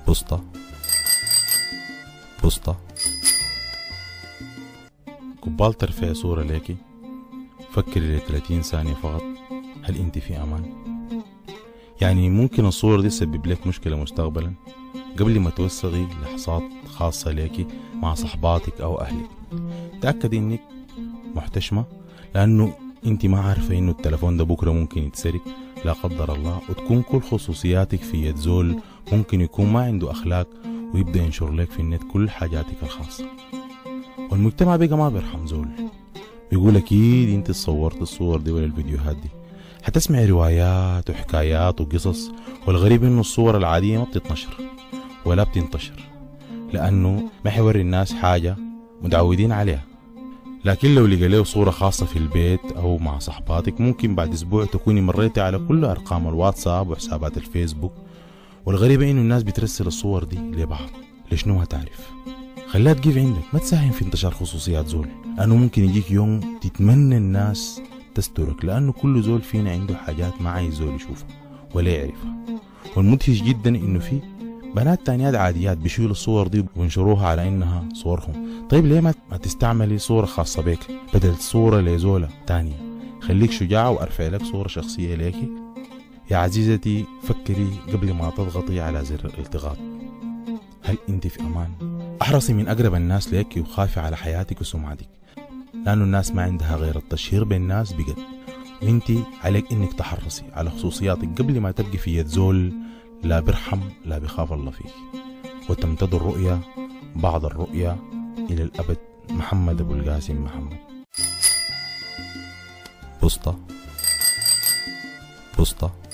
بوسطة بوسطة. قبال ترفع صورة ليكي، فكري ل30 ثانية فقط، هل انت في امان؟ يعني ممكن الصور دي تسبب لك مشكلة مستقبلا قبل ما توثقي لحظات خاصة ليكي مع صحباتك او اهلك. تأكدي انك محتشمة، لانه انت ما عارفة انه التلفون ده بكرة ممكن يتسرق لا قدر الله، وتكون كل خصوصياتك في يد زول ممكن يكون ما عنده اخلاق ويبدأ ينشر لك في النت كل حاجاتك الخاصة. والمجتمع بقى ما بيرحم زول، بيقول اكيد انت صورت الصور دي ولا الفيديوهات دي. هتسمع روايات وحكايات وقصص، والغريب انه الصور العادية ما بتتنشر ولا بتنتشر، لانه ما حيوري الناس حاجة متعودين عليها. لكن لو لقى له صورة خاصة في البيت او مع صحباتك، ممكن بعد اسبوع تكوني مريتي على كل ارقام الواتساب وحسابات الفيسبوك. والغريبة انه الناس بترسل الصور دي لبعض، لشنو ما تعرف. خليها تقيف عندك، ما تساهم في انتشار خصوصيات زول، لانه ممكن يجيك يوم تتمنى الناس تسترك، لانه كل زول فينا عنده حاجات ما عايز زول يشوفها ولا يعرفها. والمدهش جدا انه في بنات تانيات عاديات بيشيلوا الصور دي وينشروها على انها صورهم. طيب ليه ما تستعملي صورة خاصة بك بدل صورة لزولة تانية؟ خليك شجاعة وارفع لك صورة شخصية ليكي. يا عزيزتي، فكري قبل ما تضغطي على زر الالتقاط، هل انت في امان؟ احرصي من اقرب الناس لك وخافي على حياتك وسمعتك، لانه الناس ما عندها غير التشهير بالناس بجد. وانت عليك انك تحرصي على خصوصياتك قبل ما تبقي في يد زول لا بيرحم لا بيخاف الله فيك. وتمتد الرؤيا بعد الرؤيا الى الابد. محمد ابو القاسم محمد. بوسطة بوسطة.